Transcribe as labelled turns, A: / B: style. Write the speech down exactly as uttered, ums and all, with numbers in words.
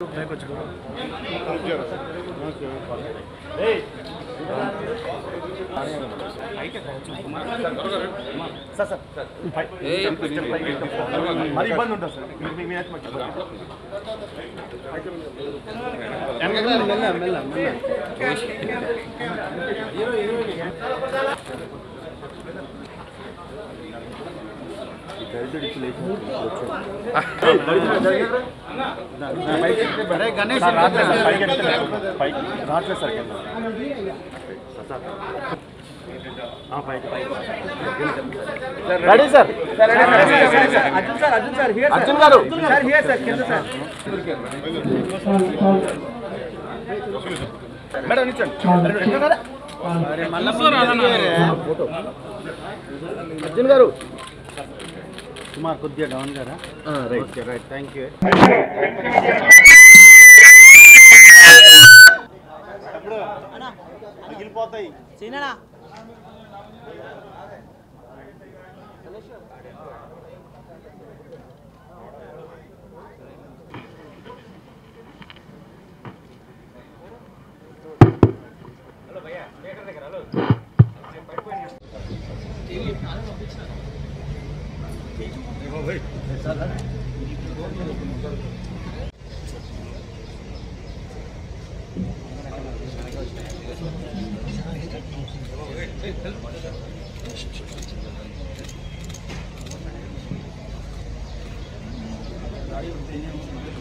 A: మరి ఇబ్బంది ఉంటుంది సార్ గణేష్ రాట్లేదు sir ready sir Arjun sir Arjun sir Arjun garu sir here sir కింద సార్ మేడం నిల్చోండి అర్జున్ గారు కుమార్ కొద్దిగా డౌన్ గారా రైట్ రైట్ థ్యాంక్ యూ మిగిలిపోతాయి సీననా హలో భయ్యా స్పీకర్ దగ్గర హలో పడిపోయింది देखो भाई ऐसा था गाड़ी